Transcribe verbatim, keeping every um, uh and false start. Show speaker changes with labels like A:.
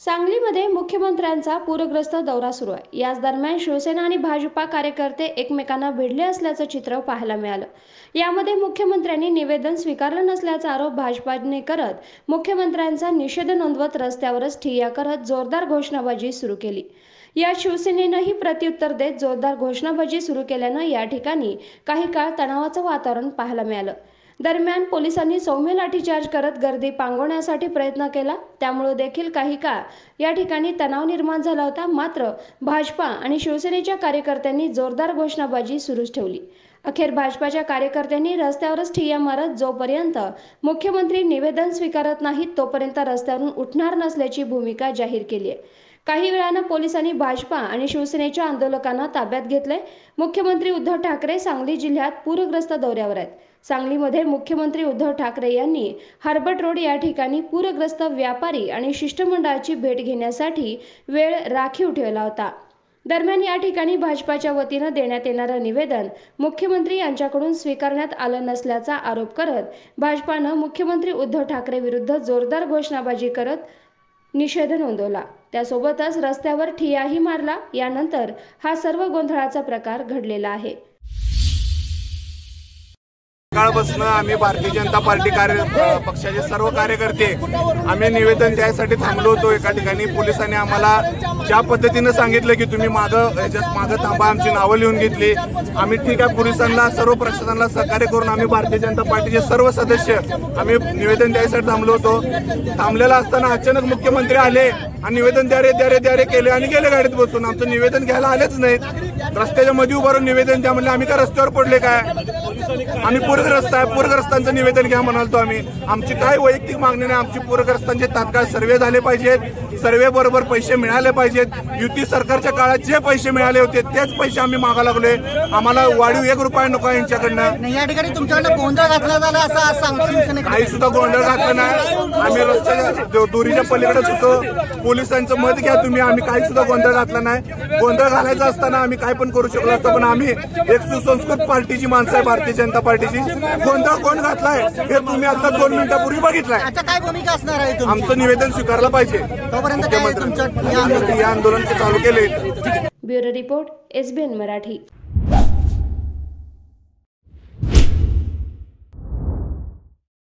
A: सांगलीमध्ये मुख्यमंत्र्यांचा पूरग्रस्त दौरा सुरू आहे। याच दरम्यान शिवसेना आणि भाजपा कार्यकर्ते एकमेकांना भिडले असल्याचं चित्र पाहायला मिळालं। यामध्ये मुख्यमंत्र्यांनी निवेदन स्वीकारलं नसल्याचा आरोप भाजपाने करत मुख्यमंत्र्यांचा निषेध नोंदवत रस्त्यावरच ठिय्या करत जोरदार घोषणाबाजी सुरू केली। या शिवसेनेनंही प्रत्युत्तर देत जोरदार घोषणाबाजी सुरू केल्यानं या ठिकाणी काही काळ तणावाचं वातावरण पाहायला मिळालं। दरम्यान पोलिसांनी सौम्य लाठीचार्ज करत गर्दी पांगवण्यासाठी प्रयत्न केला, त्यामुळे देखील काही काळ या ठिकाणी तणाव निर्माण झाला होता। मात्र भाजपा आणि शिवसेनेच्या कार्यकर्त्यांनी जोरदार घोषणाबाजी सुरूच ठेवली। अखेर भाजपाच्या कार्यकर्त्यांनी रस्त्यावरच ठिय्या मारत जोपर्यंत मुख्यमंत्री निवेदन स्वीकारत नाहीत तोपर्यंत रस्त्यावरून उठणार नसल्याची भूमिका जाहीर केली आहे। काही वेळानं पोलिसांनी भाजपा आणि शिवसेनेच्या आंदोलकांना ताब्यात घेतले। मुख्यमंत्री उद्धव ठाकरे सांगली जिल्ह्यात पूरग्रस्त दौऱ्यावर आहेत। सांगलीमध्ये मुख्यमंत्री उद्धव ठाकरे यांनी हार्बर्ट रोड या ठिकाणी पूरग्रस्त व्यापारी आणि शिष्टमंडळाची भेट घेण्यासाठी वेळ राखीव ठेवला होता। दरम्यान या ठिकाणी भाजपाच्या वतीनं देण्यात येणारं निवेदन मुख्यमंत्री यांच्याकडून स्वीकारण्यात आलं नसल्याचा आरोप करत भाजपानं मुख्यमंत्री उद्धव ठाकरे विरुद्ध जोरदार घोषणाबाजी करत निषेध नोंदवला। त्यासोबतच रस्त्यावर ठिय्याही मारला। यानंतर हा सर्व गोंधळाचा प्रकार घडलेला आहे।
B: सकाळपासून आम्ही भारतीय जनता पार्टी कार्य पक्षाचे सर्व कार्यकर्ते आम्ही निवेदन द्यायसाठी थांबलो होतो। एका ठिकाणी पोलिसांनी आम्हाला ज्या पद्धतीने सांगितलं की तुम्ही मागं याच्यात मागं थांबा, आमची नावं लिहून घेतली। आम्ही ठीक आहे, पोलिसांना सर्व प्रशासनाला सहकार्य करून आम्ही भारतीय जनता पार्टीचे सर्व सदस्य आम्ही निवेदन द्यायसाठी थांबलो होतो। थांबलेला असताना अचानक मुख्यमंत्री आले आणि निवेदन द्या रे द्या रे द्या रे केले आणि गेले गाडीत बसून। आमचं निवेदन घ्यायला आलेच नाहीत। रस्त्याच्या मध्ये उभारून निवेदन द्या म्हणले। आम्ही का रस्त्यावर पडले काय? आम्ही पूरग्रस्त आहे, पूरग्रस्तांचं निवेदन घ्या म्हणालतो आम्ही। आमची काय वैयक्तिक मागणी नाही, आमची पूरग्रस्तांचे तात्काळ सर्वे झाले पाहिजेत, सर्वे बरोबर पैसे मिळाले पाहिजेत। युती सरकारच्या काळात जे पैसे मिळाले होते तेच पैसे आम्ही मागा लागलोय। आम्हाला वाढीव एक रुपया नको यांच्याकडनं।
C: या ठिकाणी तुमच्याकडनं गोंधळ घातला झाला असं
B: काही सुद्धा गोंधळ घातला नाही। आम्ही रस्त्याच्या दुरीच्या पलीकडेच होतो। पोलिसांचं मत घ्या तुम्ही, आम्ही काही सुद्धा गोंधळ घातला नाही। गोंधळ घालायचा असताना आम्ही काय पण करू शकलो असतो, पण आम्ही एक सुसंस्कृत पार्टीची माणसं आहे, भारतीय जनता पार्टीची। गोंधळ कोण घातलाय हे तुम्ही आता दोन मिनिटापूर्वी बघितलाय।
C: आता काय भूमिका असणार आहे?
B: आमचं निवेदन स्वीकारलं पाहिजे।
C: तोपर्यंत
B: या आंदोलन चालू केले।
A: Bureau report, SBN Marathi.